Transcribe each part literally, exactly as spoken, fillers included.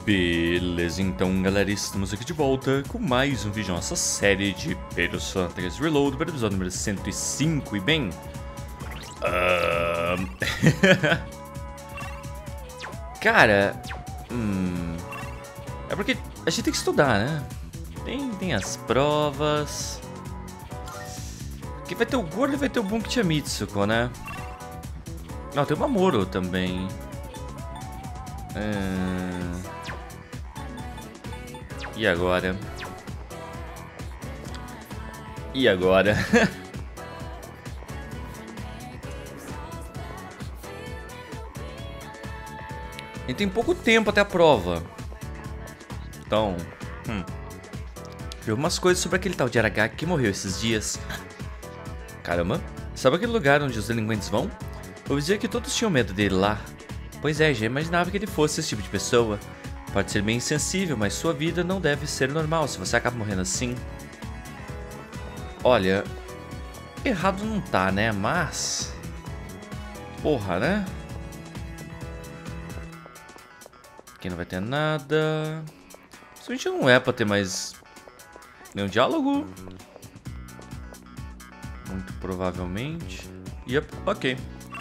Beleza, então galera, estamos aqui de volta com mais um vídeo da nossa série de Persona três Reload para o episódio número cento e cinco. E bem... Uh... Cara... Hum... É porque a gente tem que estudar, né? Tem, tem as provas... Aqui vai ter o Gordo e vai ter o Bunkichi Mitsuko, né? Não, tem o Mamoru também. Hum... E agora? E agora? A gente tem pouco tempo até a prova. Então, hum. Vi umas coisas sobre aquele tal de Aragaki que morreu esses dias. Caramba, sabe aquele lugar onde os delinquentes vão? Eu dizia que todos tinham medo dele lá. Pois é, já imaginava que ele fosse esse tipo de pessoa. Pode ser bem insensível, mas sua vida não deve ser normal se você acaba morrendo assim. Olha, errado não tá, né? Mas... Porra, né? Aqui não vai ter nada. Isso a gente não é pra ter mais nenhum diálogo. Muito provavelmente. Yep, ok.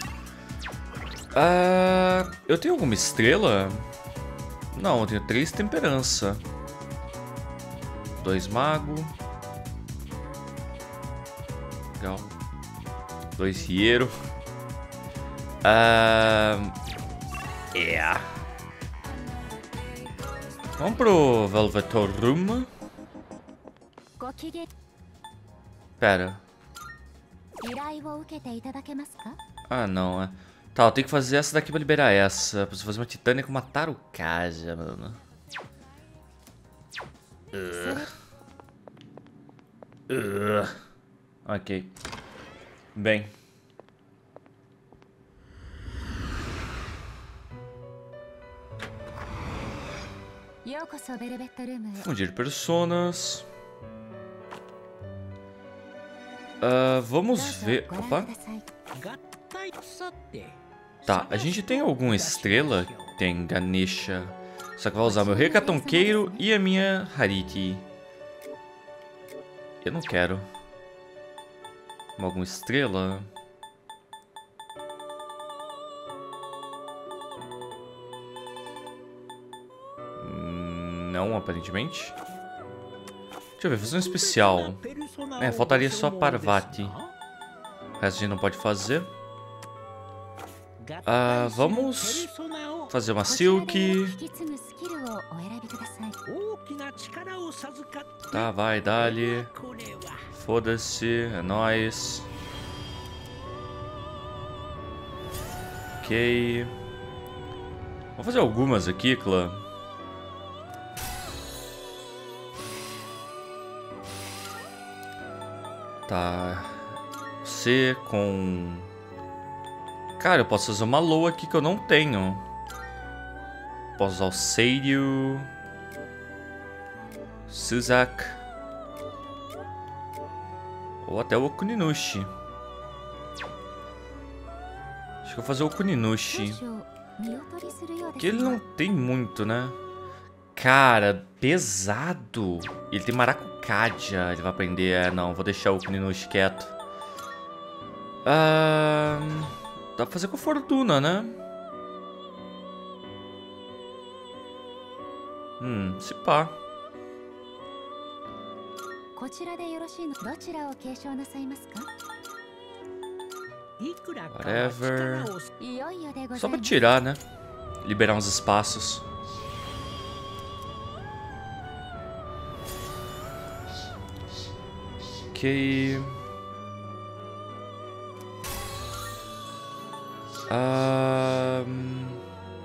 Ah, eu tenho alguma estrela? Não, eu tenho três temperança. Dois mago. Legal. Dois riero. Ah, yeah. Vamos pro Velvetorum. Pera. Ah, não, é. Tá, eu tenho que fazer essa daqui pra liberar essa. Preciso fazer uma titânia com uma tarukaja, mano. Uh. Uh. Ok. Bem. Fundir personas. Uh, vamos ver... Opa. Tá, a gente tem alguma estrela? Tem Ganesha. Só que vai usar meu Hecatonqueiro e a minha Hariti. Eu não quero. Alguma estrela? Não, aparentemente. Deixa eu ver, fazer um especial. É, faltaria só a Parvati. O resto a gente não pode fazer. Ah, vamos fazer uma Silk. Tá, vai, dali. Foda-se, é nóis. Ok. Vamos fazer algumas aqui, clã. Tá. Você com... Cara, eu posso fazer uma Loa aqui que eu não tenho. Posso usar o Seiryu. Suzak. Ou até o Okuninushi. Acho que eu vou fazer o Okuninushi. Que ele não tem muito, né? Cara, pesado. Ele tem Maracucadia. Ele vai aprender. É, não, vou deixar o Okuninushi quieto. Ah... Dá pra fazer com fortuna, né? Hum, se pá. Whatever. Só pra tirar, né? Liberar uns espaços. Ok. Um...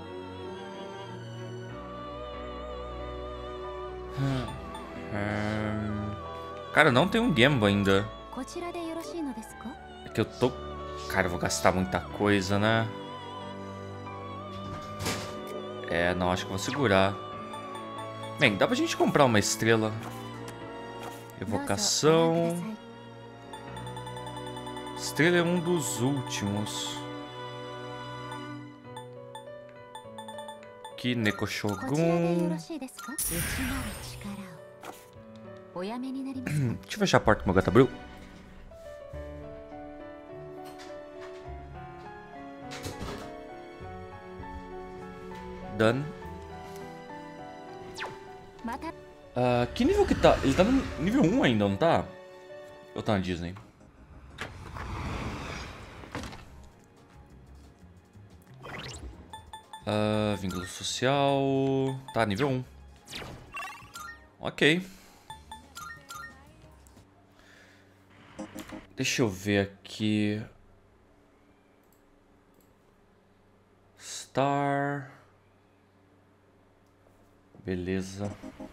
Um... Cara, não tem um Gembo ainda. É que eu tô... Cara, eu vou gastar muita coisa, né? É, não, acho que eu vou segurar. Bem, dá pra gente comprar uma estrela. Evocação. Estrela é um dos últimos. aqui, Neko Shogun. Deixa eu fechar a porta com o meu gato abriu. Done. Uh, que nível que tá? Ele tá no nível um ainda, não tá? Ou tá na Disney? Uh, vínculo social... Tá, nível um. Ok. Deixa eu ver aqui... Star... Beleza.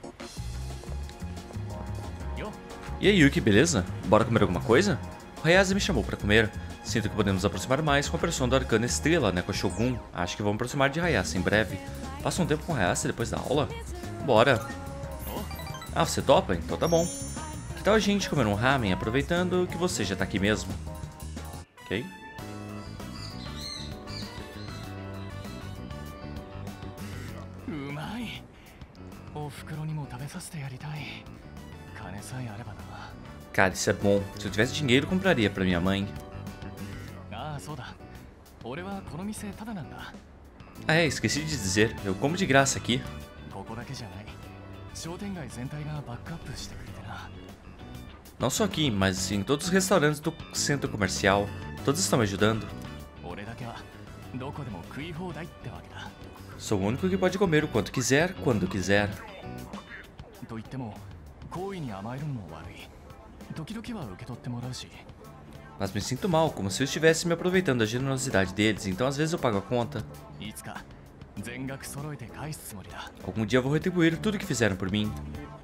E aí, Yuki, beleza? Bora comer alguma coisa? O Hayase me chamou pra comer. Sinto que podemos nos aproximar mais com a persona da Arcana Estrela, Neko Shogun. Acho que vamos aproximar de Hayase em breve. Passa um tempo com Hayase depois da aula? Bora. Ah, você topa? Então tá bom. Que tal a gente comer um ramen aproveitando que você já tá aqui mesmo? Ok. Cara, isso é bom. Se eu tivesse dinheiro, compraria pra minha mãe. Ah, é, esqueci de dizer. Eu como de graça aqui. Não só aqui, mas em todos os restaurantes do centro comercial. Todos estão me ajudando. Sou o único que pode comer o quanto quiser, quando quiser. Mas me sinto mal, como se eu estivesse me aproveitando da generosidade deles, então às vezes eu pago a conta. Algum dia eu vou retribuir tudo que fizeram por mim.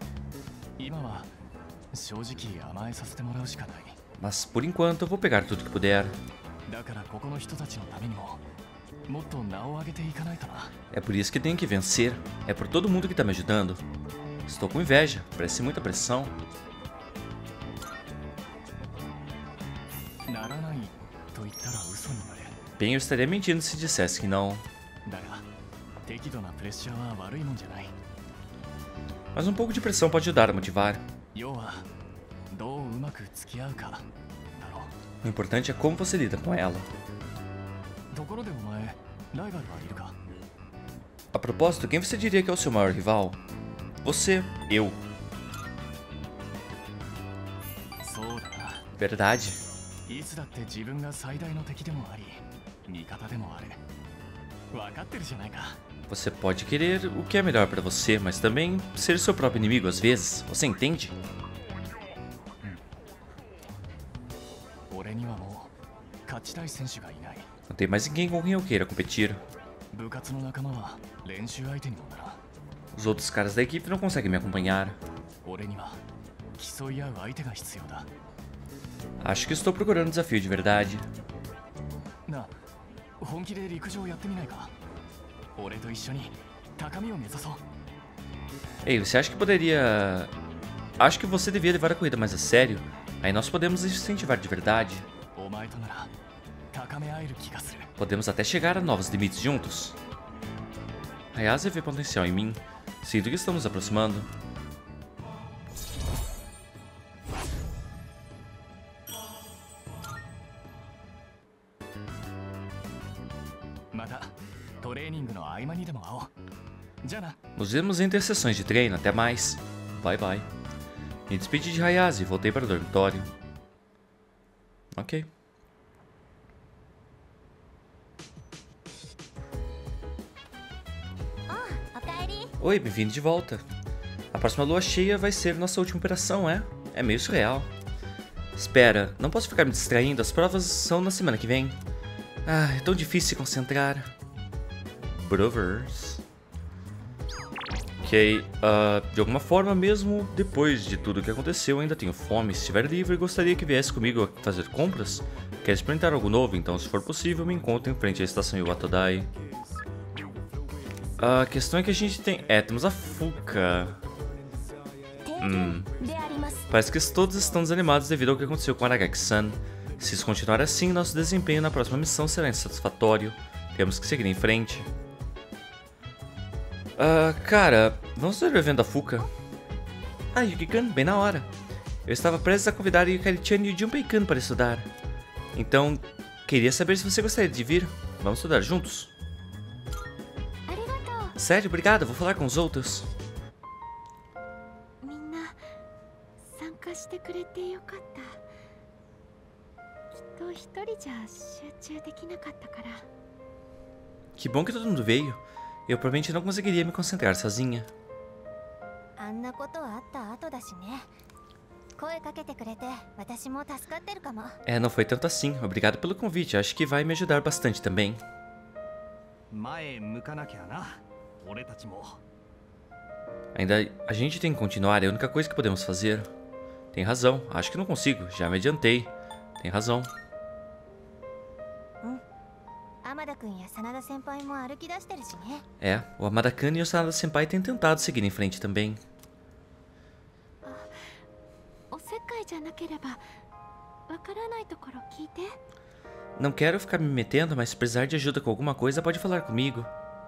Mas por enquanto eu vou pegar tudo que puder. É por isso que tenho que vencer. É por todo mundo que tá me ajudando. Estou com inveja, parece muita pressão. Bem, eu estaria mentindo se dissesse que não. Mas um pouco de pressão pode ajudar a motivar. O importante é como você lida com ela. A propósito, quem você diria que é o seu maior rival? Você, eu. Verdade. Você pode querer o que é melhor pra você, mas também ser seu próprio inimigo às vezes. Você entende? Não tem mais ninguém com quem eu queira competir. Os outros caras da equipe não conseguem me acompanhar. Acho que estou procurando um desafio de verdade. Ei, você acha que poderia... Acho que você devia levar a corrida mais a sério. Aí nós podemos incentivar de verdade. Podemos até chegar a novos limites juntos. Hayase vê potencial em mim. Sinto que estamos nos aproximando. Nos vemos entre as sessões de treino. Até mais. Bye bye. Me despedi de Hayase e voltei para o dormitório. Ok. Oi, bem-vindo de volta. A próxima lua cheia vai ser nossa última operação, é? É meio surreal. Espera, não posso ficar me distraindo, as provas são na semana que vem. Ah, é tão difícil se concentrar. Brothers. Ok, uh, de alguma forma, mesmo depois de tudo que aconteceu, ainda tenho fome. Se estiver livre, gostaria que viesse comigo a fazer compras. Quero experimentar algo novo, então se for possível, me encontre em frente à estação Iwatodai. A questão é que a gente tem... É, temos a Fuka. Hum. Parece que todos estão desanimados devido ao que aconteceu com Aragaki-san. Se isso continuar assim, nosso desempenho na próxima missão será insatisfatório. Temos que seguir em frente. Ah, cara, vamos ver o evento da Fuka. Ah, Yuki-kun, bem na hora. Eu estava prestes a convidar Yukari-chan e o Junpei-kun para estudar. Então, queria saber se você gostaria de vir. Vamos estudar juntos? Sério, obrigado, vou falar com os outros. Que bom que todo mundo veio. Eu provavelmente não conseguiria me concentrar sozinha. É, não foi tanto assim. Obrigado pelo convite. Acho que vai me ajudar bastante também. Ainda a gente tem que continuar. É a única coisa que podemos fazer. Tem razão. Acho que não consigo. Já me adiantei. Tem razão. É, o Amada-kun e o Sanada-senpai têm tentado seguir em frente também. Não quero ficar me metendo, mas se precisar de ajuda com alguma coisa, pode falar comigo.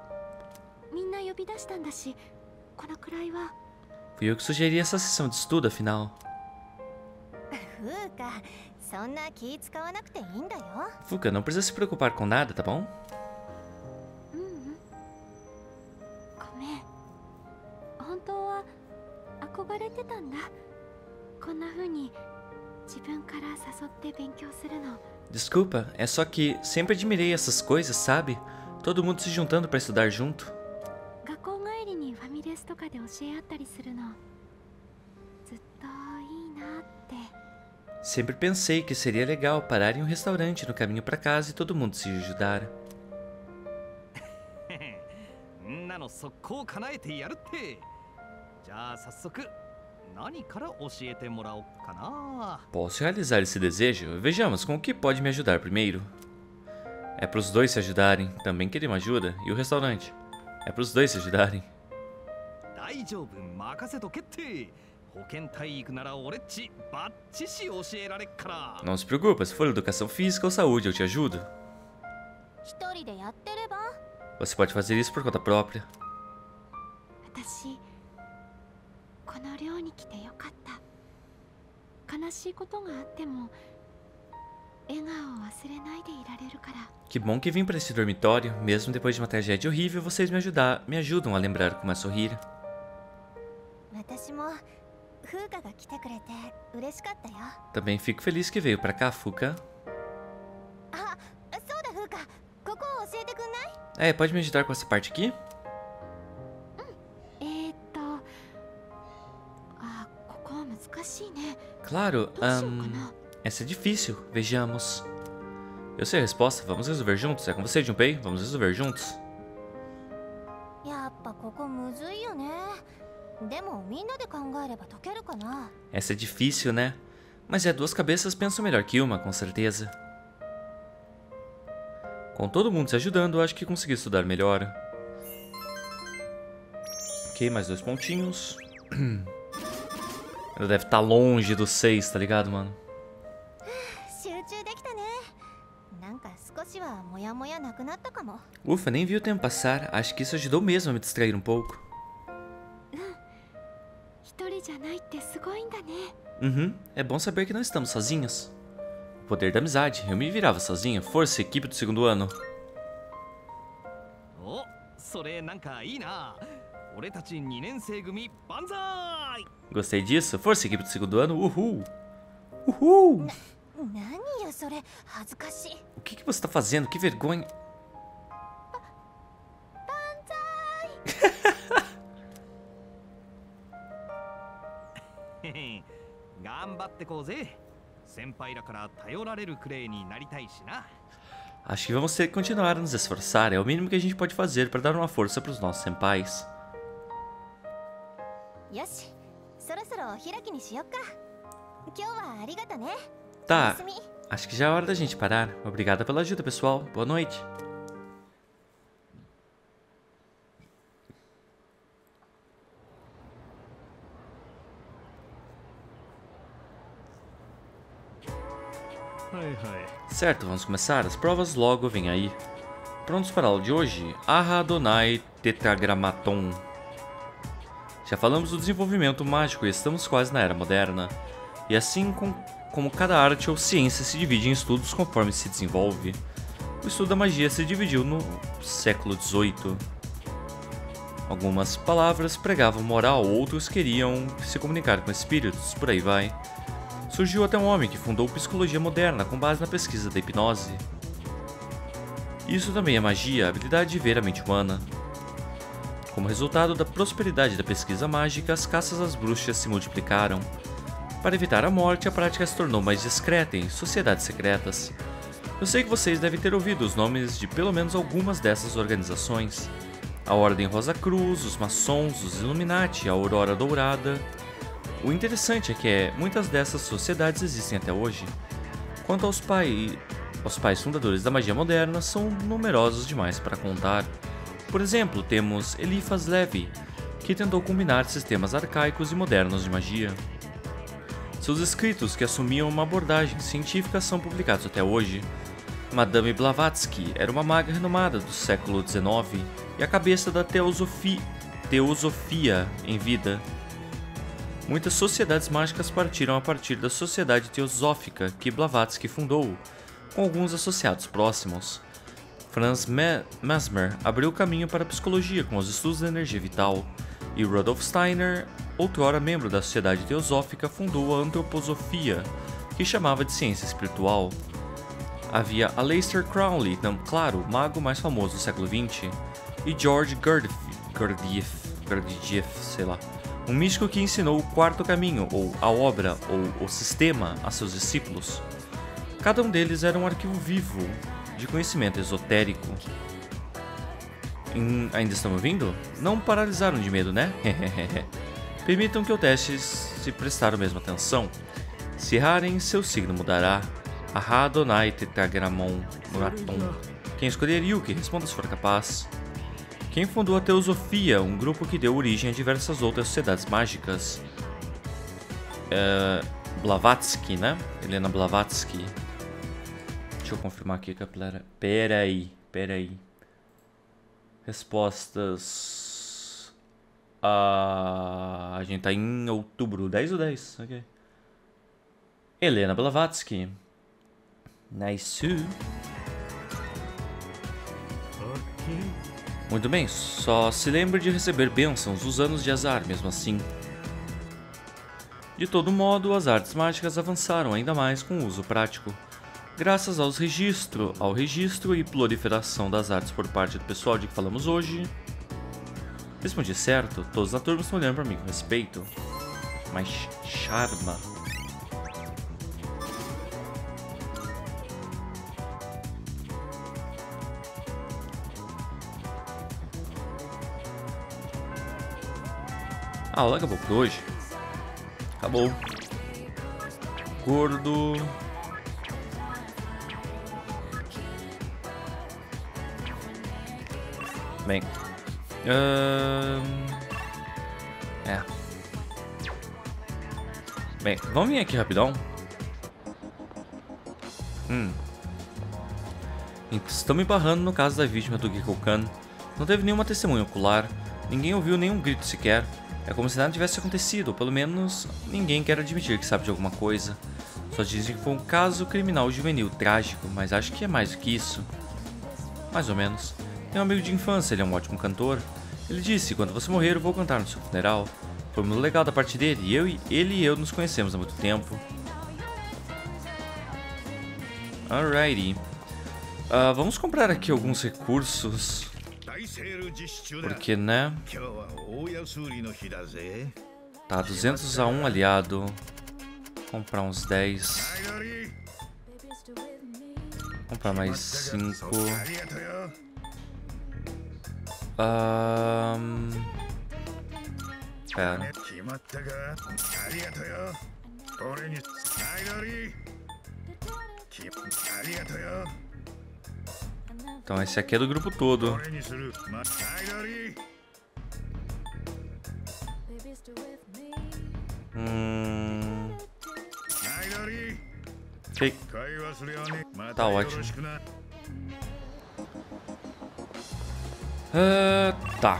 Fui eu que sugeri essa sessão de estudo, afinal. Fuka, não precisa se preocupar com nada, tá bom? Desculpa, é só que sempre admirei essas coisas, sabe? Todo mundo se juntando pra estudar junto. Sempre pensei que seria legal parar em um restaurante no caminho pra casa e todo mundo se ajudar. Posso realizar esse desejo? Vejamos com o que pode me ajudar primeiro. É pros dois se ajudarem. Também queria uma ajuda. E o restaurante? É pros dois se ajudarem. Não se preocupa, se for educação física ou saúde, eu te ajudo. Você pode fazer isso por conta própria. Que bom que vim para esse dormitório. Mesmo depois de uma tragédia horrível, vocês me, ajudar, me ajudam a lembrar como é sorrir. Também fico feliz que veio pra cá, Fuka. É, pode me ajudar com essa parte aqui? Claro, um, essa é difícil. Vejamos. Eu sei a resposta. Vamos resolver juntos. É com você, Junpei? Vamos resolver juntos. Essa é difícil, né? Mas é, duas cabeças pensam melhor que uma, com certeza. Com todo mundo se ajudando, acho que consegui estudar melhor. Ok, mais dois pontinhos. Ela deve estar longe do seis, tá ligado, mano? Ufa, nem vi o tempo passar. Acho que isso ajudou mesmo a me distrair um pouco. Uhum, é bom saber que não estamos sozinhos. O poder da amizade. Eu me virava sozinho. Força, equipe do segundo ano. Gostei disso. Força, equipe do segundo ano. Uhul. Uhul. O que, que você tá fazendo? Que vergonha. Acho que vamos ter que continuar a nos esforçar. É o mínimo que a gente pode fazer para dar uma força para os nossos senpais. Tá, acho que já é hora da gente parar. Obrigada pela ajuda, pessoal. Boa noite. Certo, vamos começar. As provas logo vêm aí. Prontos para a aula de hoje? Aha Adonai Tetragrammaton. Já falamos do desenvolvimento mágico e estamos quase na era moderna. E assim com, como cada arte ou ciência se divide em estudos conforme se desenvolve, o estudo da magia se dividiu no século dezoito. Algumas palavras pregavam moral, outros queriam se comunicar com espíritos, por aí vai. Surgiu até um homem que fundou psicologia moderna com base na pesquisa da hipnose. Isso também é magia, a habilidade de ver a mente humana. Como resultado da prosperidade da pesquisa mágica, as caças às bruxas se multiplicaram. Para evitar a morte, a prática se tornou mais discreta em sociedades secretas. Eu sei que vocês devem ter ouvido os nomes de pelo menos algumas dessas organizações. A Ordem Rosa Cruz, os Maçons, os Illuminati, a Aurora Dourada. O interessante é que é, muitas dessas sociedades existem até hoje. Quanto aos, pai, aos pais fundadores da magia moderna, são numerosos demais para contar. Por exemplo, temos Eliphas Levi, que tentou combinar sistemas arcaicos e modernos de magia. Seus escritos, que assumiam uma abordagem científica, são publicados até hoje. Madame Blavatsky era uma maga renomada do século dezenove e a cabeça da teosofia, teosofia em vida. Muitas sociedades mágicas partiram a partir da Sociedade Teosófica que Blavatsky fundou, com alguns associados próximos. Franz Mesmer abriu o caminho para a psicologia com os estudos da energia vital, e Rudolf Steiner, outrora membro da Sociedade Teosófica, fundou a Antroposofia, que chamava de ciência espiritual. Havia Aleister Crowley, não, claro, o mago mais famoso do século vinte, e George Gurdjieff, Gurdjieff, Gurdjieff, sei lá, um místico que ensinou o quarto caminho, ou a obra, ou o sistema, a seus discípulos. Cada um deles era um arquivo vivo de conhecimento esotérico. Em... Ainda estão me ouvindo? Não paralisaram de medo, né? Permitam que eu teste se prestar a mesma atenção. Se errarem, seu signo mudará. Aha Adonai Tetragrammon Muraton. Quem escolheria o que? Responda se for capaz. Quem fundou a Teosofia, um grupo que deu origem a diversas outras sociedades mágicas? É... Blavatsky, né? Helena Blavatsky. Deixa eu confirmar aqui, galera. Pera aí, pera aí. Respostas. Ah, a gente tá em outubro. dez ou dez? Ok. Helena Blavatsky. Nice. Muito bem, só se lembre de receber bênçãos os anos de azar, mesmo assim. De todo modo, as artes mágicas avançaram ainda mais com o uso prático. Graças aos registro, ao registro e proliferação das artes por parte do pessoal de que falamos hoje. Respondi certo, todos na turma estão olhando para mim com respeito. Mas charma. A aula acabou por hoje. Acabou. Gordo. Bem. Uh... É. Bem, vamos vir aqui rapidão. Hum. Estamos embarrando no caso da vítima do Gekkoukan. Não teve nenhuma testemunha ocular. Ninguém ouviu nenhum grito sequer. É como se nada tivesse acontecido, ou pelo menos ninguém quer admitir que sabe de alguma coisa. Só dizem que foi um caso criminal juvenil trágico, mas acho que é mais do que isso. Mais ou menos. Tem um amigo de infância, ele é um ótimo cantor. Ele disse, quando você morrer eu vou cantar no seu funeral. Foi muito legal da parte dele, e eu, ele e eu nos conhecemos há muito tempo. Alrighty. Uh, vamos comprar aqui alguns recursos. Porque, né? Tá, duzentos a um aliado. Comprar uns dez. Comprar mais cinco. Um... Pera. Então esse aqui é do grupo todo. Hum... Ok. Tá ótimo. Uh, tá.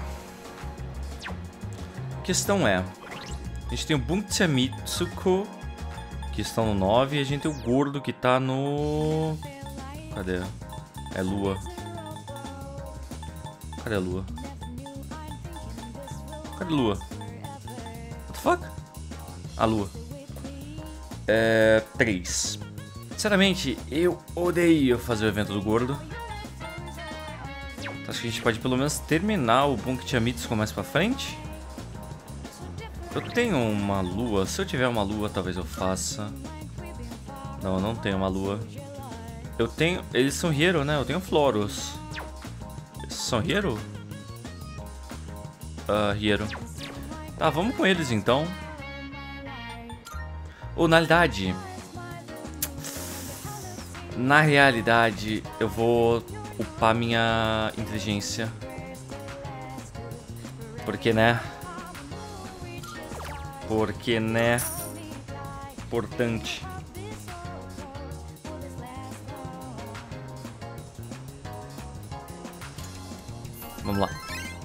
A questão é... A gente tem o Buntia Mitsuko, que estão no nove, e a gente tem o Gordo, que tá no... Cadê? É Lua. Cadê a Lua? Cadê a Lua? What the fuck? A Lua. É... três. Sinceramente, eu odeio fazer o evento do Gordo. Acho que a gente pode pelo menos terminar o Bunkia Mitsuko mais pra frente. Eu tenho uma lua. Se eu tiver uma lua, talvez eu faça. Não, eu não tenho uma lua. Eu tenho... Eles são Hero, né? Eu tenho Floros. Eles são Hero? Ah, uh, Hero. Tá, vamos com eles então. Ou, na realidade... Na realidade, eu vou upar minha inteligência. Porque, né? Porque, né? Importante. Vamos lá.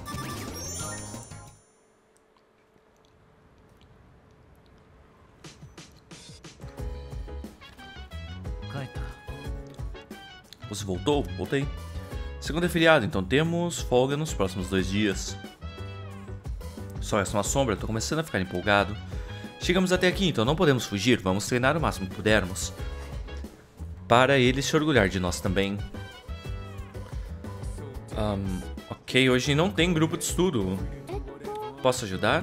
Você voltou? Voltei. Segunda é feriado, então temos folga nos próximos dois dias. Só resta uma sombra, tô começando a ficar empolgado. Chegamos até aqui, então não podemos fugir. Vamos treinar o máximo que pudermos. Para ele se orgulhar de nós também. Um, ok, hoje não tem grupo de estudo. Posso ajudar?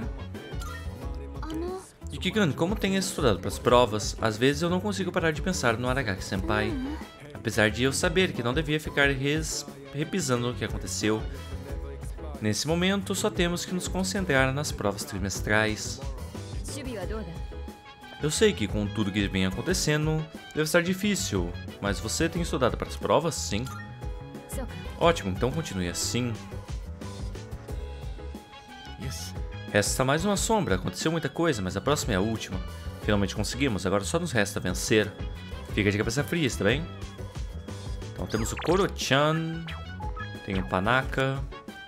Yukigan, como tem estudado para as provas, às vezes eu não consigo parar de pensar no Aragaki-senpai. Apesar de eu saber que não devia ficar res... repisando o que aconteceu. Nesse momento, só temos que nos concentrar nas provas trimestrais. Eu sei que com tudo que vem acontecendo, deve estar difícil, mas você tem estudado para as provas, sim? Ótimo, então continue assim. Resta mais uma sombra, aconteceu muita coisa, mas a próxima é a última. Finalmente conseguimos, agora só nos resta vencer. Fica de cabeça fria, está bem? Então temos o Koro-chan, tem o Panaka.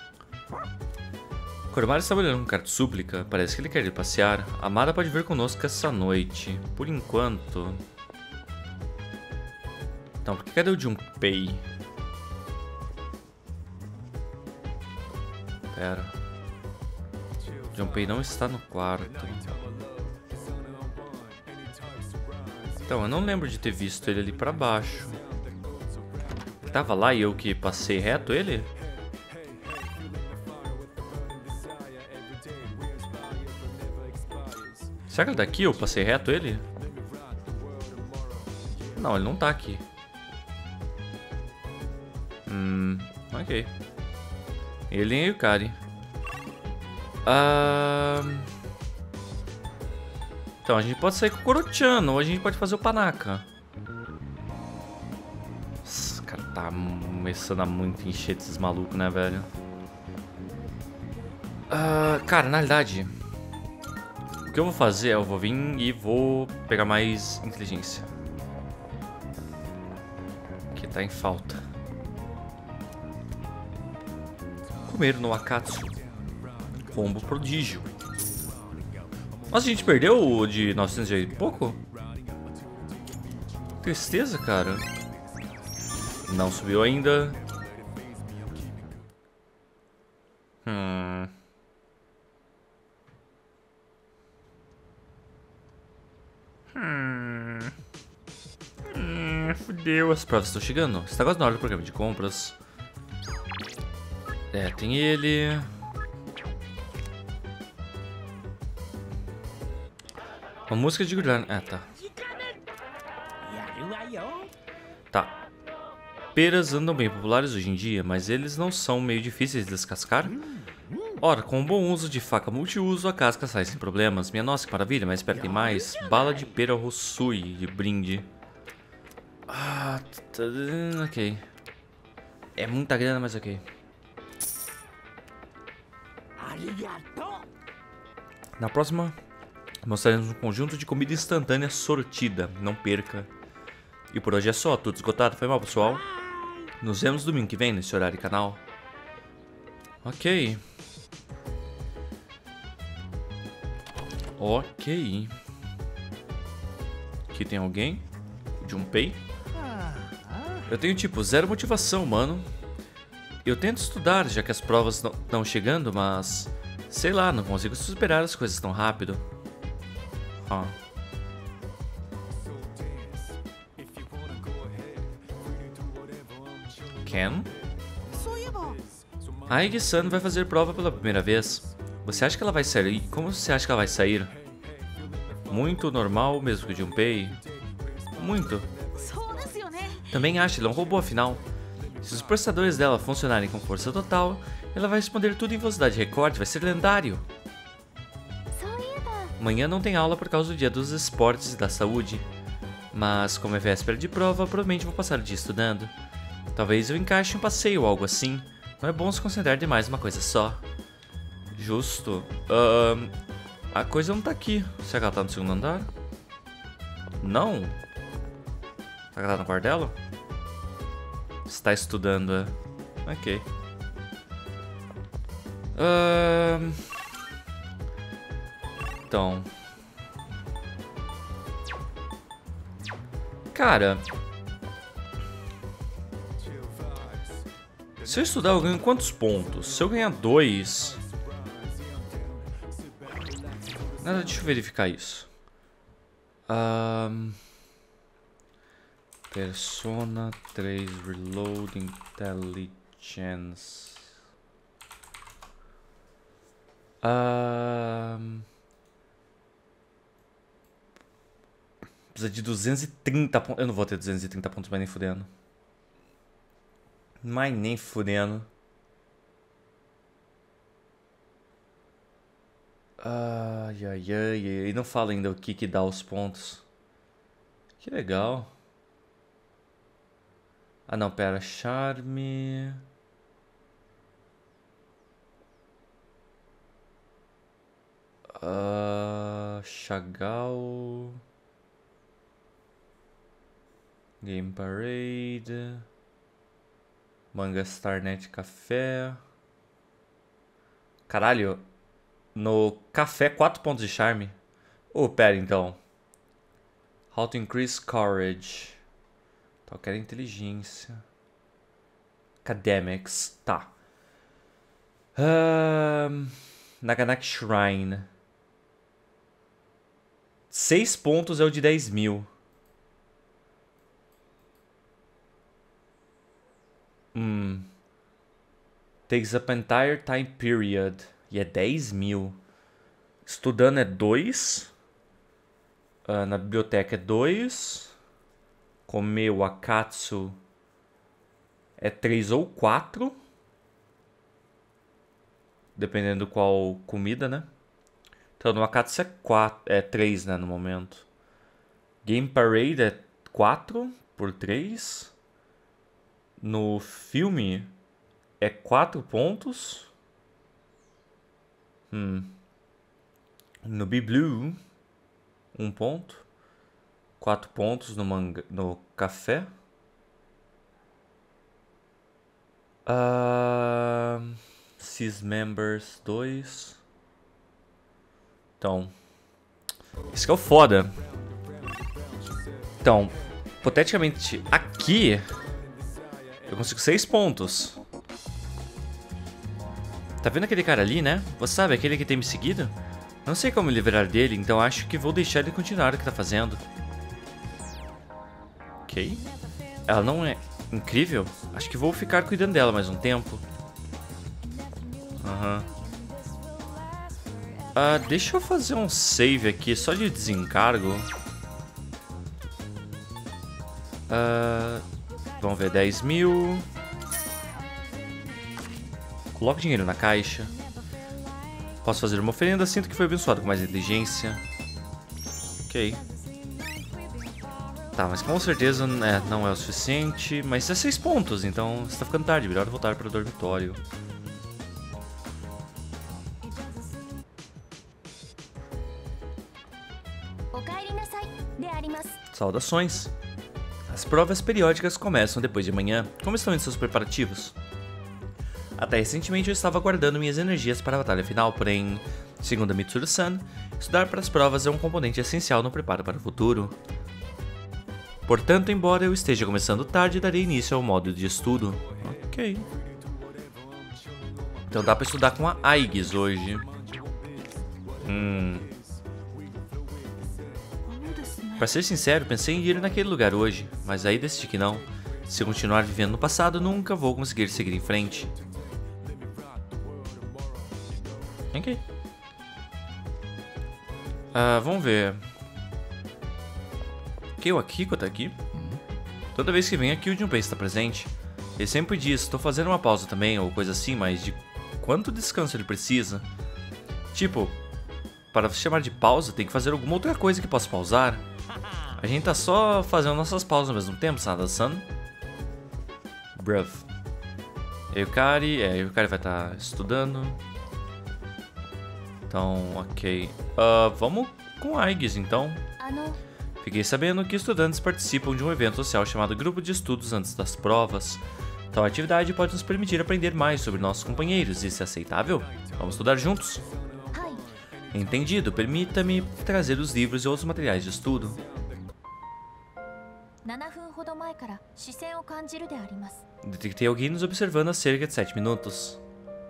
Koromaru está olhando com cara de súplica, parece que ele quer ir passear. Amada pode vir conosco essa noite, por enquanto. Então, por que cadê o Junpei? Pera. Junpei não está no quarto. Então, eu não lembro de ter visto ele ali pra baixo. Ele tava lá e eu que passei reto ele? Será que ele tá aqui? Eu passei reto ele? Não, ele não tá aqui. Hum, ok. Ele e o Yukari. Ah... Então, a gente pode sair com o Koro-chan, ou a gente pode fazer o Panaka. Esse cara tá começando a muito encher desses malucos, né, velho? Ah, cara, na realidade... O que eu vou fazer é eu vou vir e vou pegar mais inteligência. Que tá em falta. Comer no Akatsu. Combo prodígio. Nossa, a gente perdeu o de novecentos e pouco? Tristeza, cara. Não subiu ainda. Hum... Hum... Hum... Fudeu. As provas estão chegando. Está quase na hora do programa de compras. É, tem ele... Uma música de grudar... Ah, tá. Tá. Peras andam bem populares hoje em dia, mas eles não são meio difíceis de descascar? Ora, com um bom uso de faca multiuso, a casca sai sem problemas. Minha nossa, que maravilha, mas espera, tem mais. Bala de pera Rosui, de brinde. Ah, tá, ok. É muita grana, mas ok. Na próxima, mostraremos um conjunto de comida instantânea sortida. Não perca. E por hoje é só, tudo esgotado. Foi mal, pessoal. Nos vemos domingo que vem nesse horário e canal. Ok. Ok. Aqui tem alguém? Junpei? Eu tenho tipo zero motivação, mano. Eu tento estudar, já que as provas não estão chegando, mas... sei lá, não consigo superar as coisas tão rápido. Huh. Ken? A Aiki-san vai fazer prova pela primeira vez. Você acha que ela vai sair? Como você acha que ela vai sair? Muito normal, mesmo que o Junpei? Muito. Também acho, ele é um robô afinal. Se os processadores dela funcionarem com força total, ela vai responder tudo em velocidade recorde, vai ser lendário. Amanhã não tem aula por causa do dia dos esportes e da saúde. Mas como é véspera de prova, provavelmente vou passar o dia estudando. Talvez eu encaixe um passeio ou algo assim. Não é bom se concentrar demais em uma coisa só. Justo. Uh, a coisa não tá aqui. Será que ela tá no segundo andar? Não. Será que ela tá no quarto dela? Está estudando, é. Ok. Uh, então. Cara. Se eu estudar, eu ganho quantos pontos? Se eu ganhar dois... Nada, deixa eu verificar isso. Um... Persona três Reload Intelligence. Um... Precisa de duzentos e trinta pontos. Eu não vou ter duzentos e trinta pontos, mas nem fudendo. Mas nem fudendo. Ai, ai, ai, ai. E não fala ainda o que que dá os pontos. Que legal. Ah, não, pera. Charme. Uh, Chagall. Game Parade. Manga Starnet Café. Caralho. No café, quatro pontos de charme. Oh, pera então. How to increase courage. Então eu quero inteligência. Academics. Tá. Um, Naganak Shrine. seis pontos é o de dez mil. Hum. Takes up entire time period. E é dez mil. Estudando é dois. Uh, na biblioteca é dois. Comer o Akatsu é três ou quatro. Dependendo qual comida, né? Então no Akatsu é quatro, é três, né, no momento. Game Parade é quatro por três. No filme é quatro pontos. Hum. No Biblu, um ponto. Quatro pontos no, manga, no café. Uh, Cis Members, dois. Então, isso que é o foda. Então, hipoteticamente, aqui eu consigo seis pontos. Tá vendo aquele cara ali, né? Você sabe, aquele que tem me seguido? Não sei como me livrar dele, então acho que vou deixar ele continuar o que tá fazendo. Ok. Ela não é incrível? Acho que vou ficar cuidando dela mais um tempo. Aham. Uhum. Uh, deixa eu fazer um save aqui, só de desencargo. Uh, vamos ver, dez mil. Coloque dinheiro na caixa. Posso fazer uma oferenda, sinto que foi abençoado com mais inteligência. Ok. Tá, mas com certeza é, não é o suficiente. Mas é seis pontos, então está ficando tarde. Melhor voltar para o dormitório. Saudações. As provas periódicas começam depois de amanhã. Como estão indo seus preparativos? Até recentemente eu estava guardando minhas energias para a batalha final, porém, segundo a Mitsuru-san, estudar para as provas é um componente essencial no preparo para o futuro. Portanto, embora eu esteja começando tarde, darei início ao modo de estudo. Ok. Então dá para estudar com a Aigis hoje. Hum... Pra ser sincero, pensei em ir naquele lugar hoje, mas aí decidi que não. Se eu continuar vivendo no passado, nunca vou conseguir seguir em frente. Ok. Ah, vamos ver. Ok, o Akiko tá aqui. Toda vez que vem aqui, o Junpei está presente. Ele sempre diz, estou fazendo uma pausa também, ou coisa assim, mas de quanto descanso ele precisa? Tipo, para chamar de pausa, tem que fazer alguma outra coisa que possa pausar. A gente tá só fazendo nossas pausas ao mesmo tempo, Sanada-san. Bruv. Yukari, é, Yukari vai estar tá estudando. Então, ok. Uh, vamos com Aigis, então. Fiquei sabendo que estudantes participam de um evento social chamado Grupo de Estudos antes das provas. Tal atividade pode nos permitir aprender mais sobre nossos companheiros. Isso é aceitável? Vamos estudar juntos? Entendido. Permita-me trazer os livros e outros materiais de estudo. Detectei alguém nos observando há cerca de sete minutos.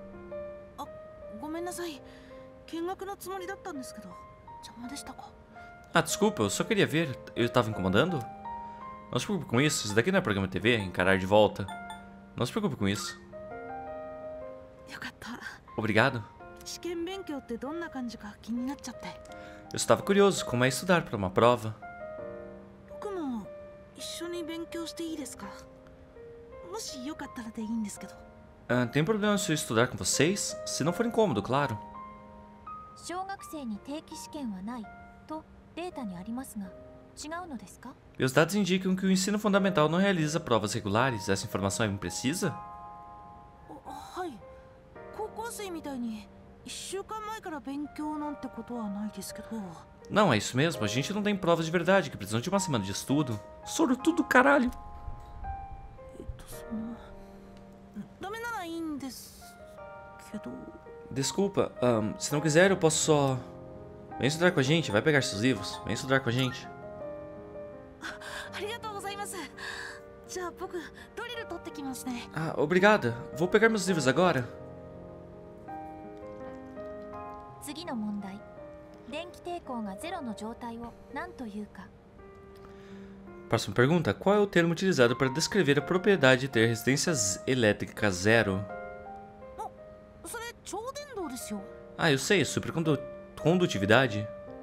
Ah, desculpa, eu só queria ver. Eu estava incomodando? Não se preocupe com isso, isso daqui não é programa de T V, encarar de volta. Não se preocupe com isso. Obrigado. Eu estava curioso, como é estudar para uma prova. Ah, tem problema se eu estudar com vocês? Se não for incômodo, claro. Meus dados indicam que o ensino fundamental não realiza provas regulares. Essa informação é imprecisa? Não, é isso mesmo. A gente não tem provas de verdade que precisam de uma semana de estudo. Sortudo, caralho. Desculpa, um, se não quiser eu posso só... Vem estudar com a gente, vai pegar seus livros. Vem estudar com a gente. Ah, obrigada. Vou pegar meus livros agora. Próxima pergunta. Qual é o termo utilizado para descrever a propriedade de ter resistência elétrica zero? Ah, eu sei, supercondutividade.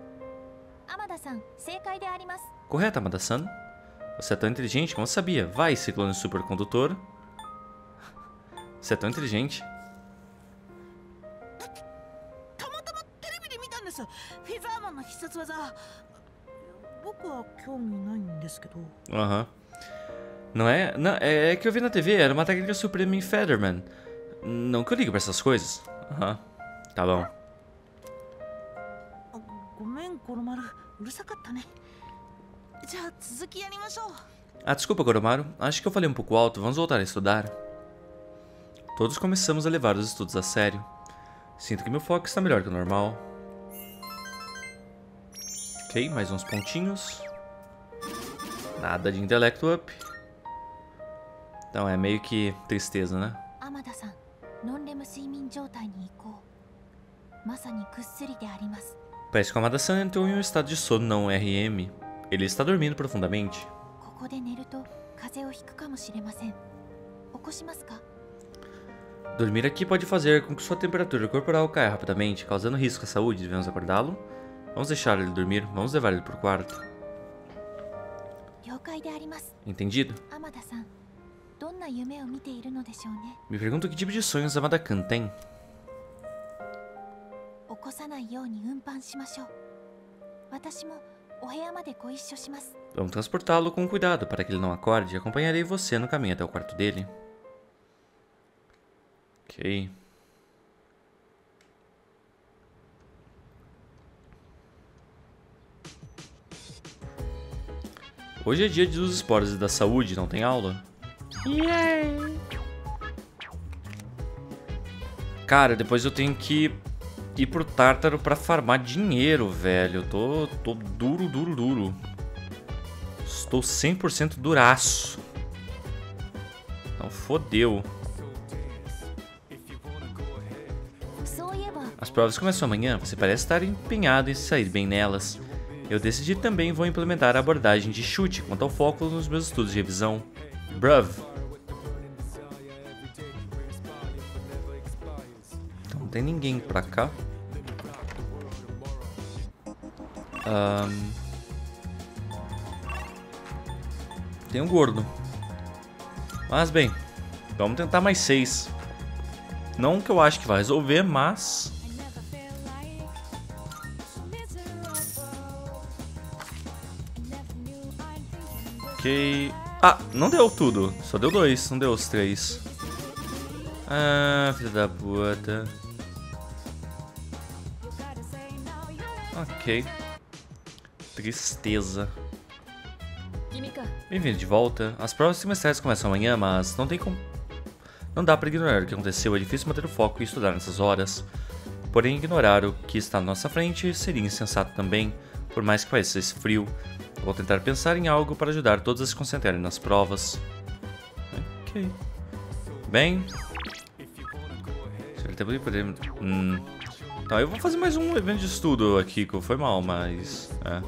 Correto, Amada-san. Você é tão inteligente como eu sabia. Vai, ciclone supercondutor. Você é tão inteligente. Aham. Uhum. Não é? Não, é, é que eu vi na T V, era uma técnica suprema em Featherman. Não que eu ligo pra essas coisas. Aham. Uhum. Tá bom. Ah, desculpa, Goromaru. Acho que eu falei um pouco alto. Vamos voltar a estudar. Todos começamos a levar os estudos a sério. Sinto que meu foco está melhor que o normal. Ok, mais uns pontinhos. Nada de intelecto up. Então é meio que tristeza, né? Parece que o Amada-san entrou em um estado de sono não R M. Ele está dormindo profundamente. Dormir aqui pode fazer com que sua temperatura corporal caia rapidamente, causando risco à saúde. Devemos acordá-lo? Vamos deixar ele dormir. Vamos levar ele para o quarto. Entendido? Me pergunto que tipo de sonhos Amada-kan tem. Vamos transportá-lo com cuidado para que ele não acorde e acompanharei você no caminho até o quarto dele. Ok. Hoje é dia dos esportes e da saúde, não tem aula? Yay! Cara, depois eu tenho que ir pro Tártaro pra farmar dinheiro, velho. Eu tô, tô duro, duro, duro. Estou cem por cento duraço. Então fodeu. As provas começam amanhã, você parece estar empenhado em sair bem nelas. Eu decidi também vou implementar a abordagem de chute quanto ao foco nos meus estudos de revisão. Bruv. Então não tem ninguém pra cá. Um... Tem um gordo. Mas bem, vamos tentar mais seis. Não que eu acho que vai resolver, mas... Ok... Ah, não deu tudo. Só deu dois, não deu os três. Ah, filha da puta. Ok. Tristeza. Bem-vindo de volta. As provas semestrais começam amanhã, mas não tem como... Não dá pra ignorar o que aconteceu. É difícil manter o foco e estudar nessas horas. Porém, ignorar o que está na nossa frente seria insensato também, por mais que pareça esse frio. Eu vou tentar pensar em algo para ajudar todos a se concentrarem nas provas. Ok. Bem... Hum... Tá, eu vou fazer mais um evento de estudo aqui, que foi mal, mas... É.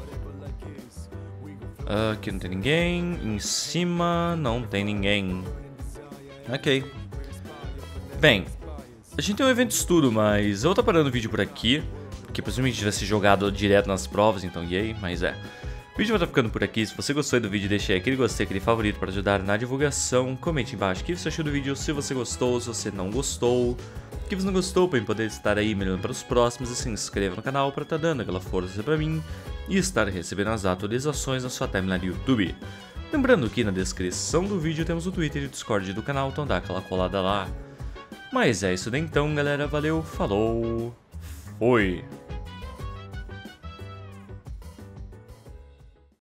Uh, aqui não tem ninguém. Em cima não tem ninguém. Ok. Bem, a gente tem um evento de estudo, mas eu vou estar parando o vídeo por aqui, porque possivelmente vai ser jogado direto nas provas, então yay, mas é. O vídeo vai estar ficando por aqui. Se você gostou do vídeo, deixe aí aquele gostei, aquele favorito para ajudar na divulgação. Comente embaixo o que você achou do vídeo, se você gostou, se você não gostou, o que você não gostou, para eu poder estar aí melhorando para os próximos. E se inscreva no canal para estar dando aquela força para mim e estar recebendo as atualizações na sua timeline do YouTube. Lembrando que na descrição do vídeo temos o Twitter e o Discord do canal, então dá aquela colada lá. Mas é isso daí então, galera. Valeu, falou, fui!